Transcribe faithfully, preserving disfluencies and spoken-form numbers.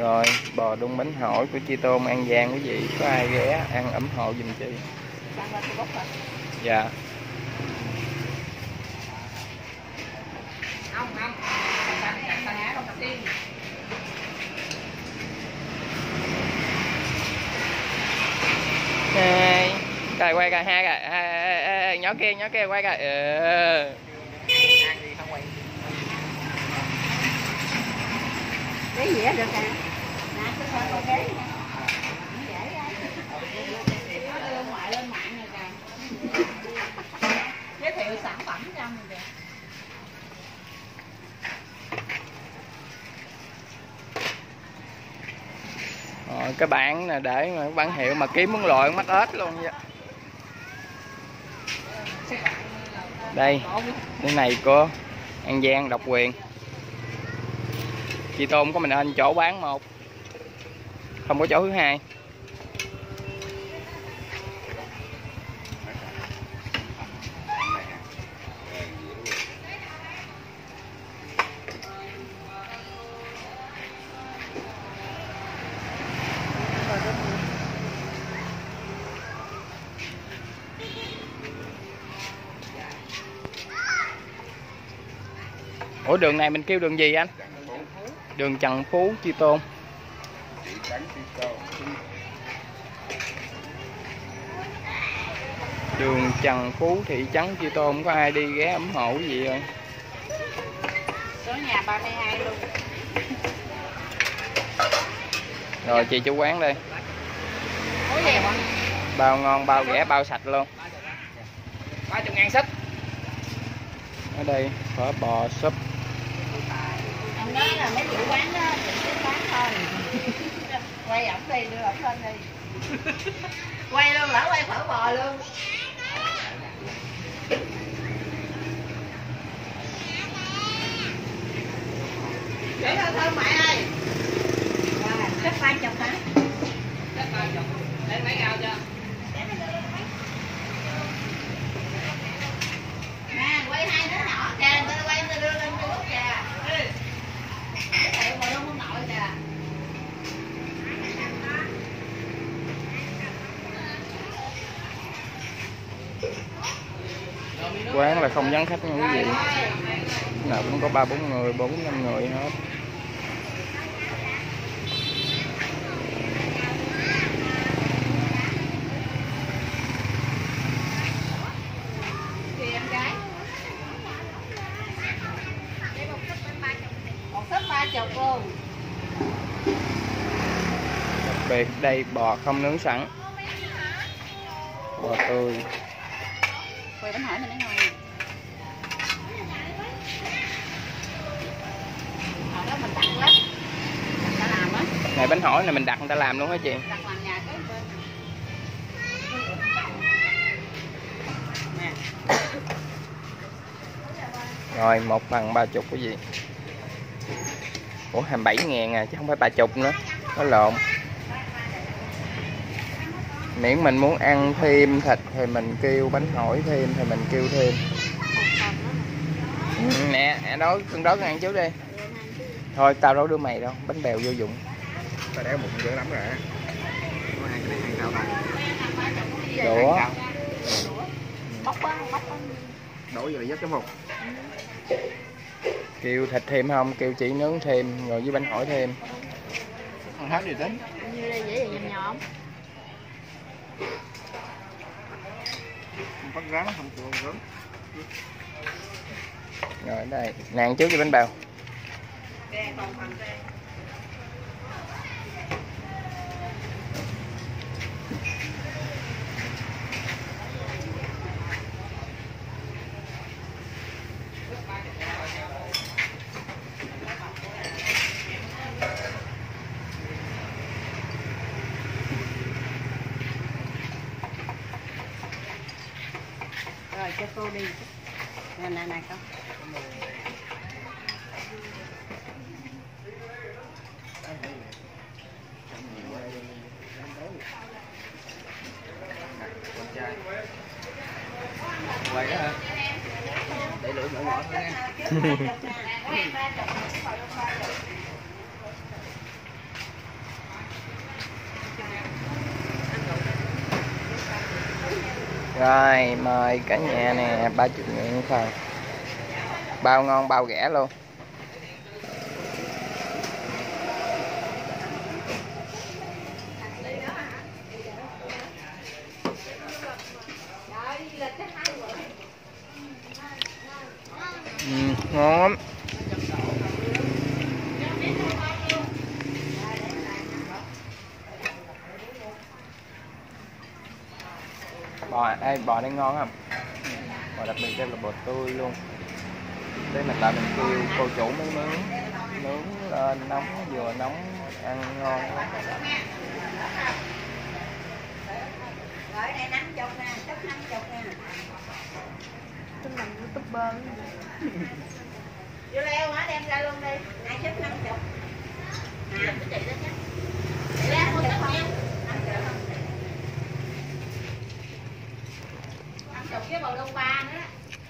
Rồi bò đun bánh hỏi của Chi Tôm An Giang quý vị, có ai ghé ăn ủng hộ giùm chị. Dạ. Không không. Hai. Coi quay coi hai coi. Nhỏ kia, nhỏ kia quay coi. Ừ. Cái gì á được nè. Nè cái thôi con ghế nha. Nó đưa ngoại lên mạng này kìa. Giới thiệu sản phẩm cho mình kìa. Rồi, cái bảng nè để mà bản hiệu mà kiếm muốn loại mắt ếch luôn vậy. Đây, cái này của An Giang độc quyền. Chị Tôm có mình anh chỗ bán một, không có chỗ thứ hai. Ủa đường này mình kêu đường gì anh? Đường Trần Phú Chi Tôn. Đường Trần Phú thị trấn Chi Tôn, có ai đi ghé ủng hộ cái gì không? Số nhà ba mươi hai luôn. Rồi chị chủ quán đây. Bao ngon, bao rẻ, bao sạch luôn. ba mươi ngàn súp. Ở đây phở bò súp. Ông nói là mấy chủ quán đó chỉ cái quán thôi. Quay ổng đi, đưa ổng lên đi. Quay luôn, lỡ quay phở bò luôn. Để thơm thơm mẹ ơi. Rồi, chất ba chục hả? Chất ba chục. Để mấy ao cho. Nè, quay hai đứa nhỏ kìa, người ta quay người ta đưa lên YouTube kìa. Giới thiệu mà luôn ông nội kìa. Quán là không vắng khách nha quý vị. Nào cũng có ba bốn người, bốn năm người hết. Một sấp ba chục luôn. Đặc biệt đây bò không nướng sẵn, bò tươi. Quay bánh hỏi mình nói ngon. Hồi đó mình đặt lắm, người ta làm á. Này bánh hỏi này mình đặt người ta làm luôn hả chị? Đặt làm nhà cái bên. Nè. Rồi một phần ba chục cái gì? Ủa hai mươi bảy ngàn à chứ không phải ba chục nữa, nó lộn. Miễn mình muốn ăn thêm thịt thì mình kêu bánh hỏi thêm thì mình kêu thêm. Nè đó cưng đó ăn trước đi. Thôi tao đâu đưa mày đâu, bánh bèo vô dụng. Tao để bụng dữ lắm rồi. Có ăn cái này ăn sao ta? Đũa. Bóc á, bóc á. Đổ vô là dứt cái một. Kêu thịt thêm không, kêu chỉ nướng thêm rồi với bánh hỏi thêm. Không hết gì tính. Như đây dễ gì nhòm. Không có rắn, không chịu rắn. Rồi đây, nàng trước với bánh bèo. Rồi cho cô đi. Nè nè nè con. Quay đó hả? Để lửa nhỏ nhỏ thôi nha. Rồi mời cả nhà nè, ba chục ngàn phần. Bao ngon bao rẻ luôn. Ừ, ngon lắm. Bò, ê, bò đây ngon không? Bò đặc biệt đây là bò tươi luôn. Đây mình lại mình kêu cô chủ mới nướng, nướng lên nóng, vừa nóng ăn ngon lắm. Rồi đây năm chục nè, sắp năm chục nè. Tôi làm youtuber. Vô leo hả, đem ra luôn đi. Ai sắp năm chục. À, cái chị đó nhé. Chị ra không sắp em. Năm chục với bầu đông ba nữa đó.